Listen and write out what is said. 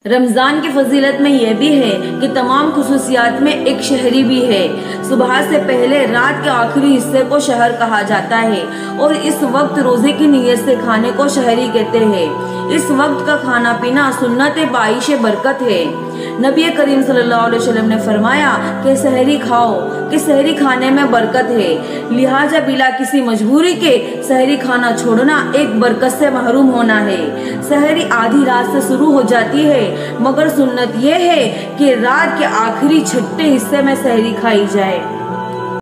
रमज़ान की फजीलत में यह भी है कि तमाम खुसूसियात में एक शहरी भी है। सुबह से पहले रात के आखिरी हिस्से को शहर कहा जाता है और इस वक्त रोजे की नीयत से खाने को शहरी कहते हैं। इस वक्त का खाना पीना सुन्नत बाइश बरकत है। नबी करीम सल्लल्लाहु अलैहि वसल्लम ने फरमाया कि सहरी खाओ, कि सहरी खाने में बरकत है। लिहाजा बिला किसी मजबूरी के सहरी खाना छोड़ना एक बरकत से महरूम होना है। सहरी आधी रात से शुरू हो जाती है, मगर सुन्नत यह है कि रात के आखिरी छठे हिस्से में सहरी खाई जाए।